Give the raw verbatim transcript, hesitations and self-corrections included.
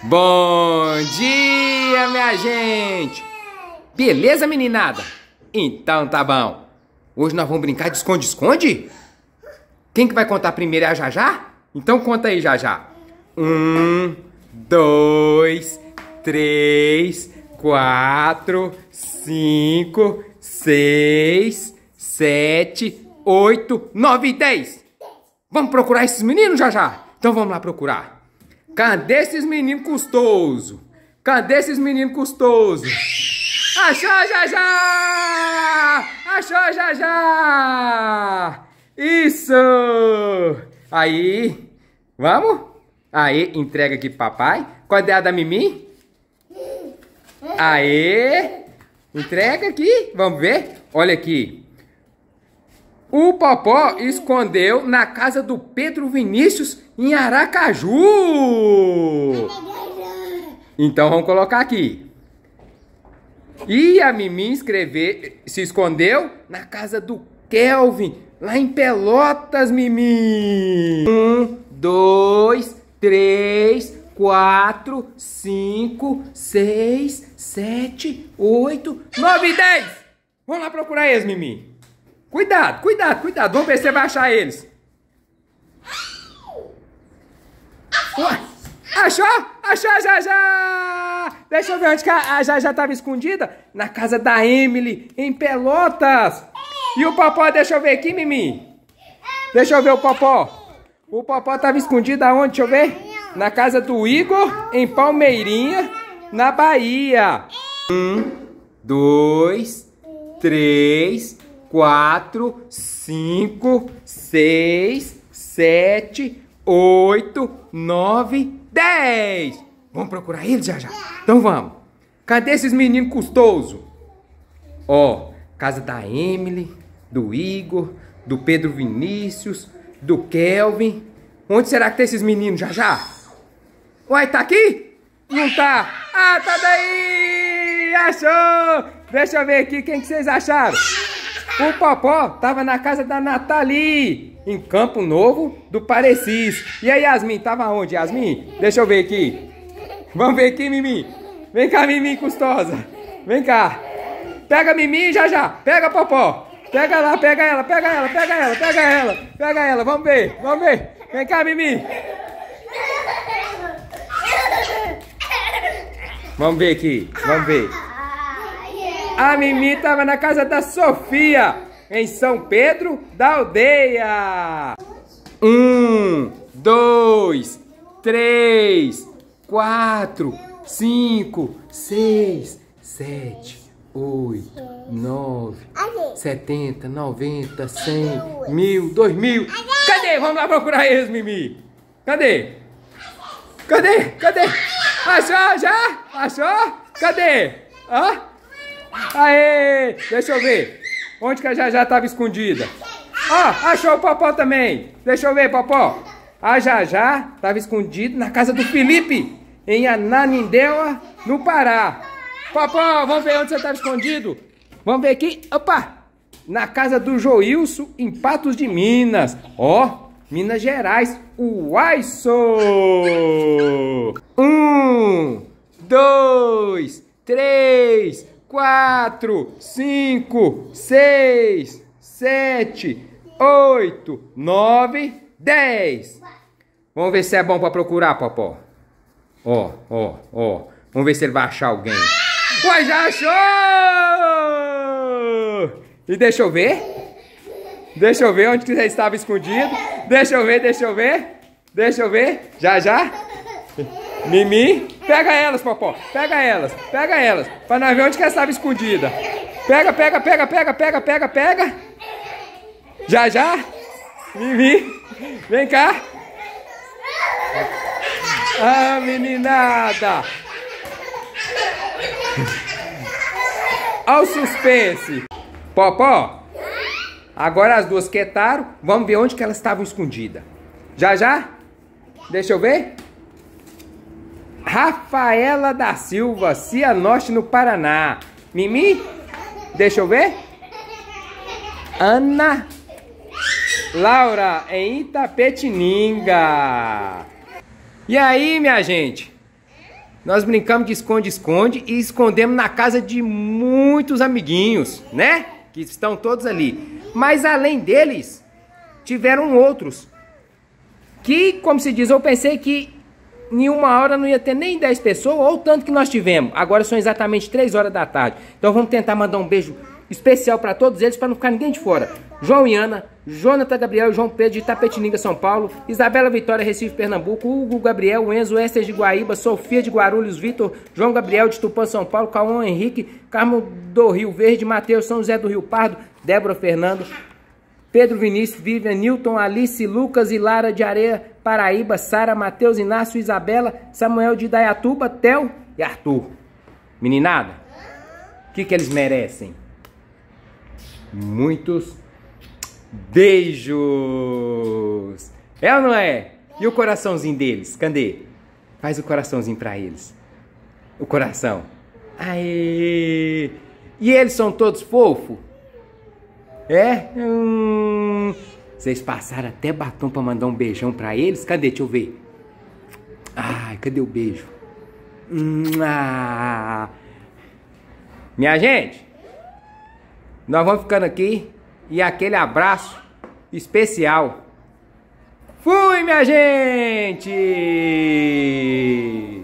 Bom dia, minha gente! Beleza, meninada? Então tá bom. Hoje nós vamos brincar de esconde-esconde? Quem que vai contar primeiro é a Jajá? Então conta aí, Jajá. Um, dois, três, quatro, cinco, seis, sete, oito, nove e dez. Vamos procurar esses meninos, Jajá? Então vamos lá procurar. Cadê esses meninos custosos? Cadê esses meninos custosos? Achou, Jajá! Achou, Jajá! Isso! Aí, vamos? Aí, entrega aqui pro papai. Cadê a da Mimi? Aê! Entrega aqui, vamos ver? Olha aqui. O Popó escondeu na casa do Pedro Vinícius em Aracaju. Então vamos colocar aqui. E a Mimi escrever, se escondeu na casa do Kelvin, lá em Pelotas, Mimi. Um, dois, três, quatro, cinco, seis, sete, oito, nove e dez. Vamos lá procurar eles, Mimi. Cuidado, cuidado, cuidado. Vamos ver se você vai achar eles. Ué, achou? Achou a Jajá! Deixa eu ver onde que a Jajá estava escondida. Na casa da Emily, em Pelotas. E o Popó, deixa eu ver aqui, Mimi. Deixa eu ver o Popó. O Popó estava escondido aonde? Deixa eu ver. Na casa do Igor, em Palmeirinha, na Bahia. Um, dois, três, quatro, cinco, seis, sete, oito, nove, dez. Vamos procurar eles, já já. Então vamos. Cadê esses meninos custosos? Ó, casa da Emily, do Igor, do Pedro Vinícius, do Kelvin. Onde será que tem esses meninos, já já? Uai, tá aqui? Não tá. Ah, tá daí! Achou! Deixa eu ver aqui quem que vocês acharam. O Popó tava na casa da Nathalie, em Campo Novo do Parecis. E a Yasmin, tava onde, Yasmin? Deixa eu ver aqui. Vamos ver aqui, Mimi. Vem cá, Mimi custosa. Vem cá. Pega a Mimi, já já. Pega a Popó. Pega lá, pega ela, pega ela, pega ela, pega ela. Pega ela, vamos ver, vamos ver. Vem cá, Mimi. Vamos ver aqui, vamos ver. A Mimi tava na casa da Sofia, em São Pedro da Aldeia. Um, dois, três, quatro, cinco, seis, sete, oito, nove, setenta, noventa, cem, mil, dois mil. Cadê? Vamos lá procurar eles, Mimi. Cadê? Cadê? Cadê? Achou já? Achou? Cadê? Hã? Aê! Deixa eu ver. Onde que a Jajá estava escondida? Ó, achou o Popó também. Deixa eu ver, Popó. A Jajá estava escondida na casa do Felipe, em Ananindeua, no Pará. Popó, vamos ver onde você estava escondido. Vamos ver aqui. Opa! Na casa do Joilson, em Patos de Minas. Ó, Minas Gerais. Uaiço! Um, dois, três, quatro, cinco, seis, sete, oito, nove, dez. Vamos ver se é bom pra procurar, Popó. Ó, ó, ó. Vamos ver se ele vai achar alguém. Ué, já achou! E deixa eu ver. Deixa eu ver onde que você estava escondido. Deixa eu ver, deixa eu ver. Deixa eu ver. Já, já. Mimi, pega elas, Popó. Pega elas, pega elas. Pra nós ver onde que ela estava escondida. Pega, pega, pega, pega, pega, pega, pega. Já, já. Mimi, vem cá. Ah, meninada. Olha o suspense. Popó, agora as duas quietaram. Vamos ver onde que elas estavam escondidas. Já, já. Deixa eu ver. Rafaela da Silva, Cianorte, no Paraná. Mimi, deixa eu ver. Ana Laura, em Itapetininga. E aí, minha gente? Nós brincamos de esconde-esconde e escondemos na casa de muitos amiguinhos, né? Que estão todos ali. Mas além deles, tiveram outros. Que, como se diz, eu pensei que em uma hora não ia ter nem dez pessoas, ou o tanto que nós tivemos. Agora são exatamente três horas da tarde. Então vamos tentar mandar um beijo especial para todos eles, para não ficar ninguém de fora. João e Ana, Jonathan Gabriel e João Pedro de Itapetininga, São Paulo, Isabela Vitória, Recife, Pernambuco, Hugo Gabriel, Enzo, Esther de Guaíba, Sofia de Guarulhos, Vitor, João Gabriel de Tupã, São Paulo, Cauã Henrique, Carmo do Rio Verde, Mateus, São José do Rio Pardo, Débora Fernando, Pedro Vinícius, Vivian, Newton, Alice, Lucas e Lara de Areia, Paraíba, Sara, Mateus, Inácio, Isabela, Samuel de Dayatuba, Theo e Arthur. Meninada, o que, que eles merecem? Muitos beijos! É ou não é? E o coraçãozinho deles? Cadê? Faz o coraçãozinho pra eles. O coração. Aê! E eles são todos fofos? É? Hum... Vocês passaram até batom pra mandar um beijão pra eles? Cadê? Deixa eu ver. Ai, cadê o beijo? Hum, ah. Minha gente, nós vamos ficando aqui e aquele abraço especial. Fui, minha gente!